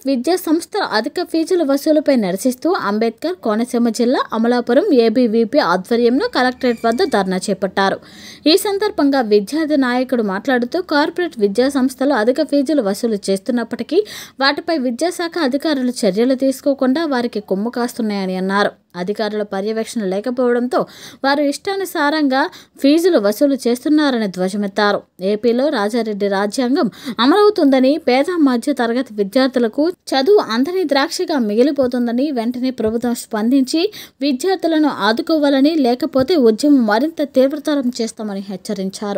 విద్యా సంస్థల అధిక ఫీజుల వసూలుపై నిరసిస్తూ అంబేద్కర్ కోనసీమ జిల్లా అమలాపురం ఏబీవీపీ ఆధ్వర్యంలో కలెక్టరేట్ వద్ద ధర్నా చేపట్టారు. ఈ సందర్భంగా విద్యార్థి నాయకుడు మాట్లాడుతూ కార్పొరేట్ విద్యా సంస్థలు అధిక ఫీజులు వసూలు చేస్తున్నప్పటికీ వాటిపై విద్యాశాఖ అధికారులు చర్యలు తీసుకోకుండా వారికి కొమ్ము కాస్తున్నాయని అన్నారు. అధికారుల పర్యవేక్షణ లేకపోవడంతో వారు ఇష్టానుసారంగా ఫీజులు వసూలు చేస్తున్నారని ధ్వజమెత్తారు. ఏపీలో రాజారెడ్డి రాజ్యాంగం అమలవుతుందని, పేద మధ్య తరగతి విద్యార్థులకు చదువు అందని ద్రాక్షగా మిగిలిపోతుందని వెంటనే ప్రభుత్వం స్పందించి విద్యార్థులను ఆదుకోవాలని, లేకపోతే ఉద్యమం మరింత తీవ్రతరం చేస్తామని హెచ్చరించారు.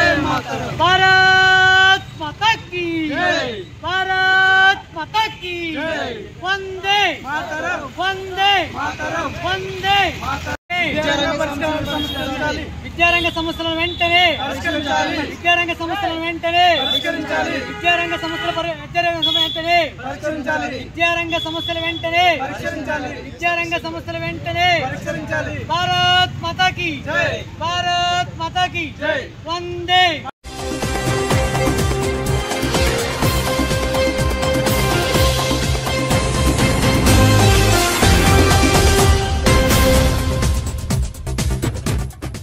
విద్యారంగ సమస్యలను వెంటనే విద్యారంగ సమస్యలను వెంటనే విద్యారంగ సమస్యల వెంటనే విద్యారంగ సమస్యల వెంటనే విద్యారంగ సమస్యల వెంటనే భారత్ మాతా కీ, భారత్ మాతా కీ, వందే.